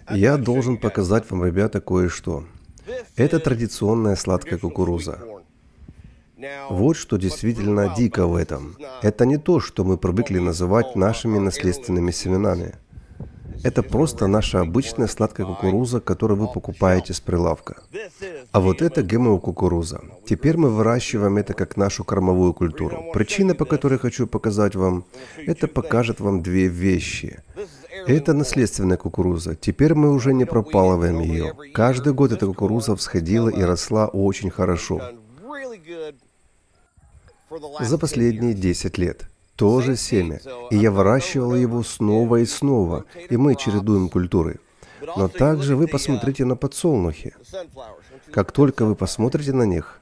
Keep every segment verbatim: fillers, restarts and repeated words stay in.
Я должен показать вам, ребята, кое-что. Это традиционная сладкая кукуруза. Вот что действительно дико в этом. Это не то, что мы привыкли называть нашими наследственными семенами. Это просто наша обычная сладкая кукуруза, которую вы покупаете с прилавка. А вот это ГМО-кукуруза. Теперь мы выращиваем это как нашу кормовую культуру. Причина, по которой хочу показать вам, это покажет вам две вещи. Это наследственная кукуруза. Теперь мы уже не пропалываем ее. Каждый год эта кукуруза всходила и росла очень хорошо. За последние десять лет. То же семя. И я выращивал его снова и снова. И мы чередуем культуры. Но также вы посмотрите на подсолнухи. Как только вы посмотрите на них,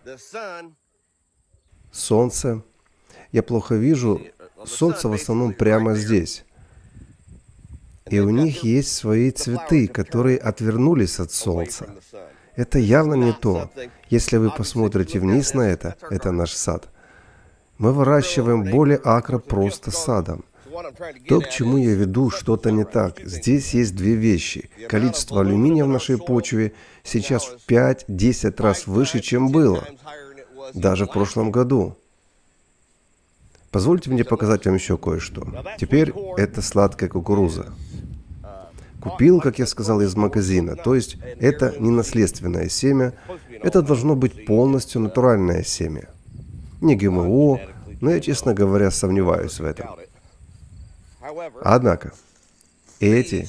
солнце, я плохо вижу, солнце в основном прямо здесь. И у них есть свои цветы, которые отвернулись от солнца. Это явно не то. Если вы посмотрите вниз на это, это наш сад. Мы выращиваем более акра просто садом. То, к чему я веду, что-то не так. Здесь есть две вещи. Количество алюминия в нашей почве сейчас в пять-десять раз выше, чем было. Даже в прошлом году. Позвольте мне показать вам еще кое-что. Теперь это сладкая кукуруза. Купил, как я сказал, из магазина. То есть это не наследственное семя. Это должно быть полностью натуральное семя. Не ГМО, но я, честно говоря, сомневаюсь в этом. Однако, эти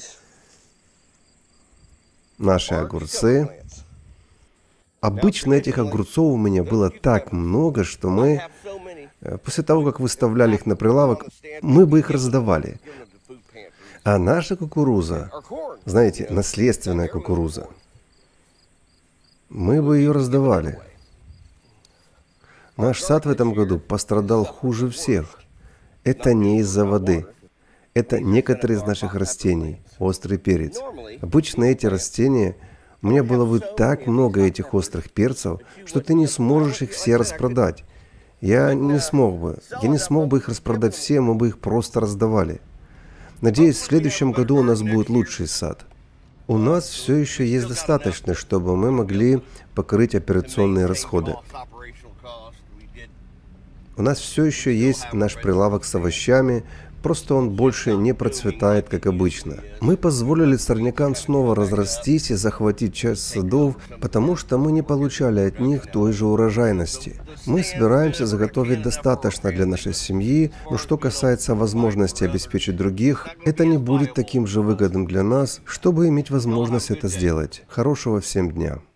наши огурцы, обычно этих огурцов у меня было так много, что мы, после того, как выставляли их на прилавок, мы бы их раздавали. А наша кукуруза, знаете, наследственная кукуруза, мы бы ее раздавали. Наш сад в этом году пострадал хуже всех. Это не из-за воды. Это некоторые из наших растений. Острый перец. Обычно эти растения... У меня было бы так много этих острых перцев, что ты не сможешь их все распродать. Я не смог бы. Я не смог бы их распродать все, мы бы их просто раздавали. Надеюсь, в следующем году у нас будет лучший сад. У нас все еще есть достаточно, чтобы мы могли покрыть операционные расходы. У нас все еще есть наш прилавок с овощами, просто он больше не процветает, как обычно. Мы позволили сорнякам снова разрастись и захватить часть садов, потому что мы не получали от них той же урожайности. Мы собираемся заготовить достаточно для нашей семьи, но что касается возможности обеспечить других, это не будет таким же выгодным для нас, чтобы иметь возможность это сделать. Хорошего всем дня!